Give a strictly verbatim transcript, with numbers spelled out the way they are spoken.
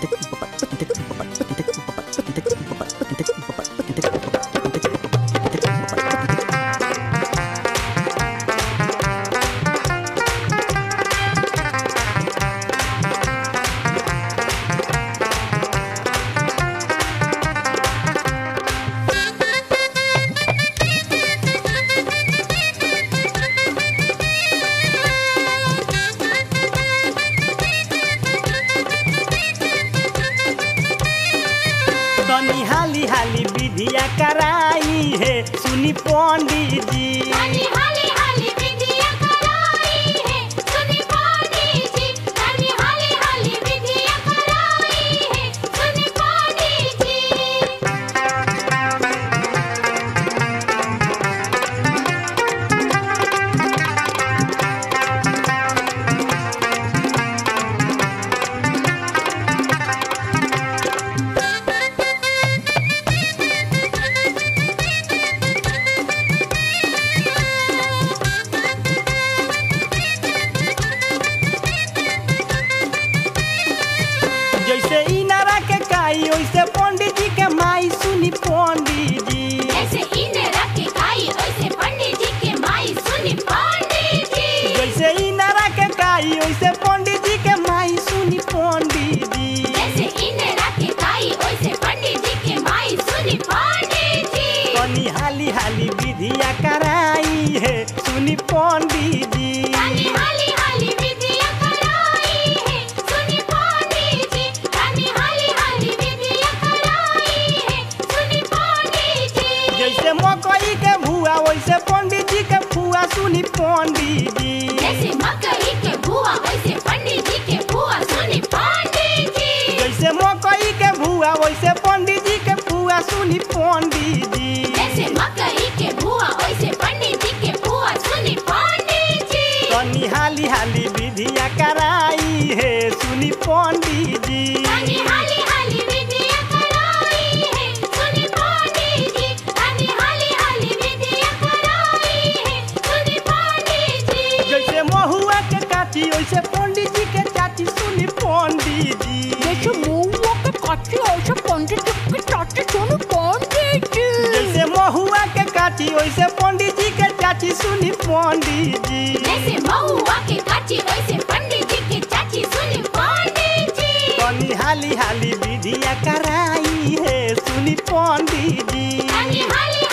तनी हाली हाली विधिया कराई है सुनी पंडित जी। तनी हाली हाली विधिया कराई है सुनी पंडित जी। तनी हाली हाली विधिया कराई है सुनी पंडित जी। जैसे इनारा के काई वैसे पंडित जी के माई सुनी पंडित जी। जैसे इनारा के काई वैसे पंडित जी के माई सुनी पंडित जी। जैसे इनारा के काई वैसे पंडित जी के माई सुनी पंडित जी। जैसे इनारा के काई वैसे पंडित जी के माई सुनी पंडित जी। तनी हाली हाली विधिया कराई है सुनी पंडित जी। तनी हाली हाली विधिया कराई है सुनी पंडित जी। तनी हाली हाली विधिया कराई है सुनी पंडित जी। जैसे मकई के भुआ वैसे पंडित जी के फुआ सुनी पंडित जी। जैसे मकई के भुआ वैसे पंडित जी के भुआ सुनी पंडित जी। जैसे मकई के भुआ वैसे पंडित जी के फुआ सुनी पंडित जी। जैसे मकई के भुआ वैसे पंडित जी के भुआ सुनी पंडित जी। तनी हाली हाली विधिया कराई है सुनी पंडित जी। तनी हाली हाली विधिया कराई है सुनी पंडित जी। तनी हाली हाली विधिया कराई है सुनी पंडित जी। जैसे महुआ के काटी वैसे पंडित जी के चाची सुनी पंडित जी। जैसे महुआ के काटी वैसे पंडित जी के चाची सुनी पंडित जी। जैसे महुआ के काटी वैसे पंडित जी के चाची सुनी पंडित जी। जैसे महुआ के काटी वैसे पंडित जी के चाची सुनी पंडित जी। तनी हाली हाली विधिया कराई है सुनी पंडित जी। तनी हाली